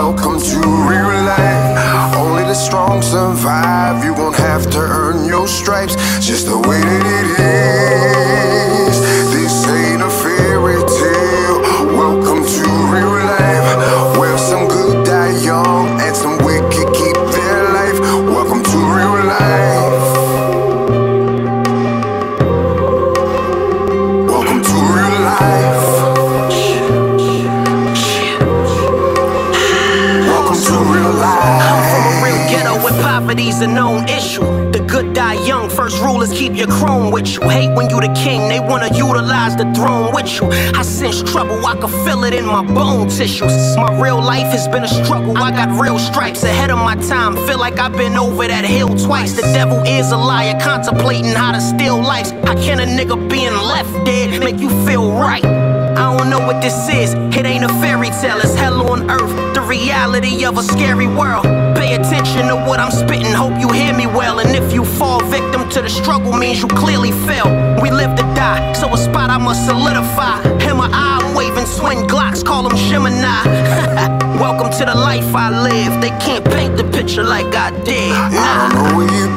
welcome to real life. Only the strong survive. You gon' have to earn your stripes, just the way that it is. This ain't a fairy tale. Welcome to real life, where some good die young and some wicked keep their life. Welcome to real life. Welcome to real life. Welcome to real life. I'm from a real ghetto where poverty's a known issue. The good die young, first rule is keep your chrome with you. Hate when you the king, they wanna utilize the throne with you. I sense trouble, I can feel it in my bone tissues. My real life has been a struggle, I got real stripes. Ahead of my time, feel like I've been over that hill twice. The devil is a liar, contemplating how to steal lives. How can a nigga being left dead make you feel right? I don't know what this is, it ain't a fairy tale, it's hell on earth, the reality of a scary world. Pay attention to what I'm spitting, hope you hear me well. And if you fall victim to the struggle, means you clearly fail. We live to die, so a spot I must solidify. In my eye, I'm waving twin Glocks, call them Gemini. Welcome to the life I live, they can't paint the picture like I did. I don't know where you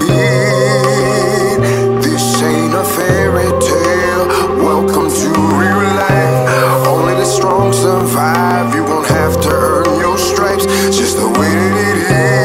been, this ain't a fairy tale. Welcome to real life. Only the strong survive. You gon' have to earn your stripes, just the way that it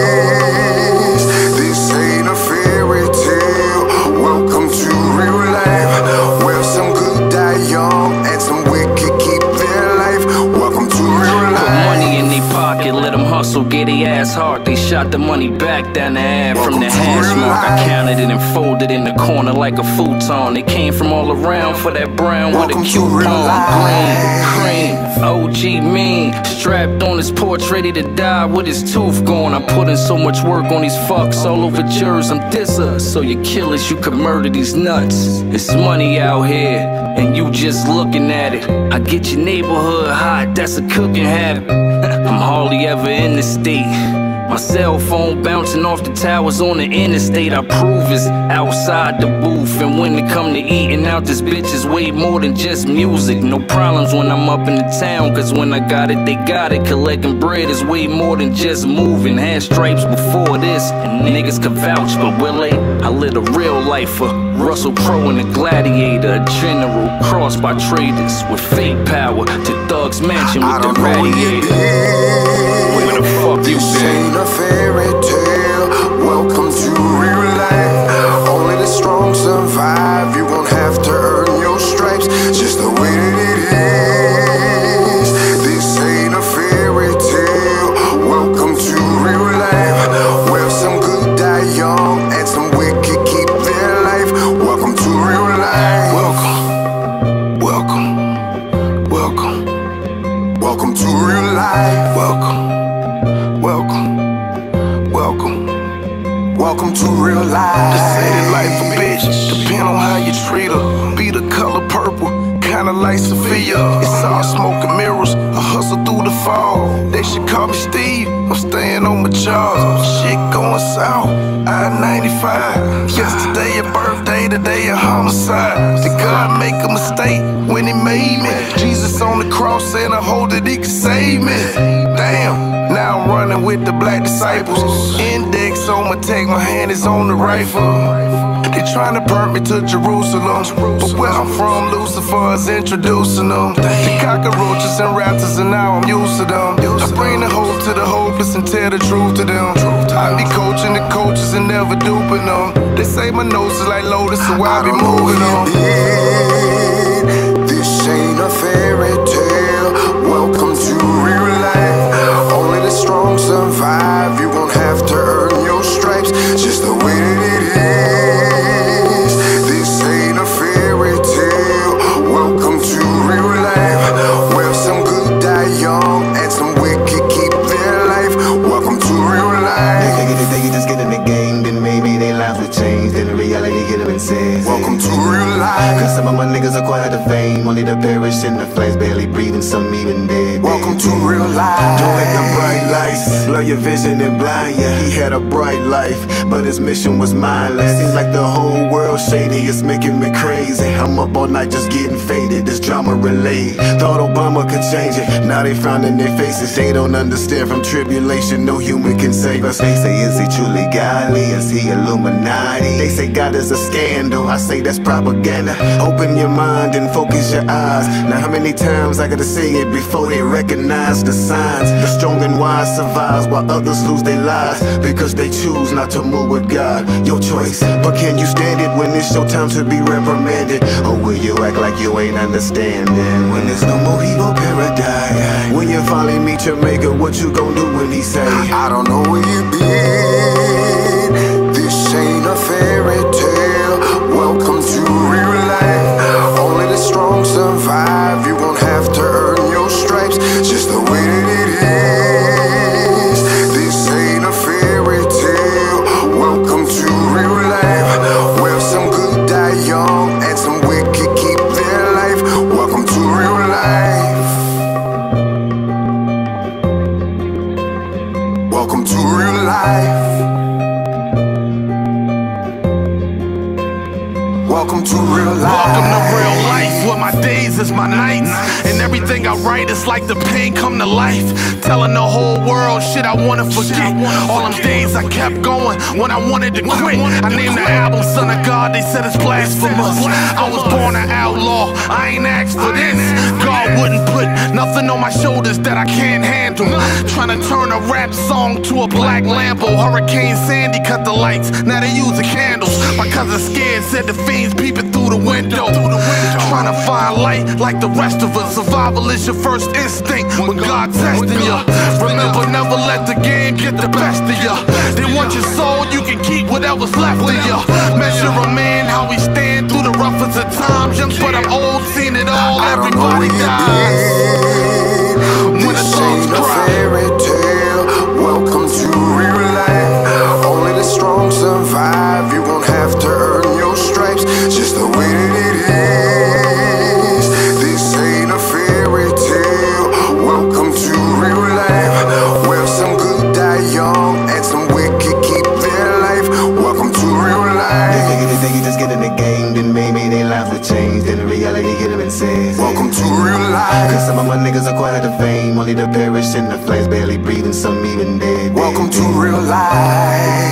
is. This ain't a fairy tale. Welcome to real life, where some good die young and some wicked keep their life. Welcome to real life. Put money in their pocket, let them hustle, get their ass hard. They shot the money back down the ad from the hash mark. I counted it and folded in the corner like a futon. They came from all around for that brown with a coupon. Green, cream, OG mean, strapped on his porch, ready to die with his tooth gone. I'm putting so much work on these fucks all over jurors. I'm dizzer, so you killers, you could murder these nuts. It's money out here, and you just looking at it. I get your neighborhood hot, that's a cooking habit. I'm hardly ever in the state. My cell phone bouncing off the towers on the interstate. I prove it's outside the booth. And when it come to eating out, this bitch is way more than just music. No problems when I'm up in the town, cause when I got it, they got it. Collecting bread is way more than just moving. Had stripes before this, and niggas could vouch, but will they? I lived a real lifer, Russell Crowe and a gladiator, a general crossed by traders with fake power to Thug's mansion with the radiator. Where the fuck you This been? ain't a fairy tale. Welcome to real life. Only the strong survive. You gon' have to earn your stripes, just the way that it is. This ain't a fairy tale. Welcome to real life, where some good die young and some wicked keep their life. Welcome to real life. Welcome, welcome, welcome, welcome to real life. Welcome. Welcome to real life. They say that life a bitch, depend on how you treat her. Be the color purple, kinda like Sophia. It's all smoke and mirrors, I hustle through the fall. They should call me Steve, I'm staying on my job. Shit going south, I-95. Yesterday a birthday, today a homicide. Did God make a mistake when he made me? Jesus on the cross said I hope that he could save me. Damn, now I'm running with the black disciples. Index on my tag, my hand is on the rifle. They tryna perk me to Jerusalem, but where I'm from, Lucifer is introducing them. The cockroaches and raptors, and now I'm used to them. I bring the hope to the hopeless and tell the truth to them. I be coaching the coaches and never duping them. They say my nose is like Lotus, so I be moving on. This ain't a fairy tale. Welcome to real life. Only the strong survive. You gon' have to earn your stripes, just the way that it is. This ain't a fairy tale. Welcome to real life, where some good die young and some wicked keep their life. Welcome to real life. They just get in the game, then maybe their lives will change. Then the reality hit them and says, Welcome to real life. Cause some of my niggas acquired the fame, only to perish in the flames, barely breathing, some even dead. Welcome to face, blur your vision and blind ya. He had a bright life, but his mission was mindless. Seems like the whole world shady, it's making me crazy. I'm up all night just getting faded, this drama relayed. Thought Obama could change it, now they frown in their faces. They don't understand from tribulation, no human can save us. They say, is he truly godly? Is he Illuminati? They say God is a scandal, I say that's propaganda. Open your mind and focus your eyes. Now how many times I gotta say it before they recognize the signs? The strong and wise survives while others lose their lives because they choose not to move with God. Your choice, but can you stand it when it's your time to be reprimanded? Or will you act like you ain't understanding? When there's no more evil paradise, when you finally meet your maker, what you gon' do when he say, I don't know where you been, this ain't a fairy tale. Welcome to real life, only the strong survive. You won't have to earn your stripes, just the way that it is. This ain't a fairy tale. Welcome to real life, where some good die young and some wicked keep their life. Welcome to real life. Welcome to real life. Welcome to real life. Welcome to real life, where my days is my nights, and everything I write is like the pain come to life. Telling the whole world shit I wanna forget. All them days I kept going when I wanted to quit. I named the album Son of God, they said it's blasphemous. I was born an outlaw, I ain't asked for this. God wouldn't put nothing on my shoulders that I can't handle. Trying to turn a rap song to a black Lambo. Hurricane Sandy cut the lights, now they using candles. My cousin scared, said the fiends peeping through the window. Trying to find light like the rest of us. Survival is your first instinct when God testing ya. Remember, never let the game get the best of ya. They want your soul, you can keep whatever's left of ya. Measure a man how we stand through the roughest of times. Young but I'm old, seen it all, everybody dies. When the songs This ain't a cry. fairy tale. Welcome to real life, only the strong survive. You won't have to earn your stripes, just the way that it is. This ain't a fairy tale. Welcome to real life, where some good die young and some wicked keep their life. Welcome to real life. they just get in the game, then maybe their lives will change. Then the reality hit them and says, Welcome to real life. cause some of my niggas acquired the fame, only to perish in the flames, barely breathing, some even dead. Welcome to real life.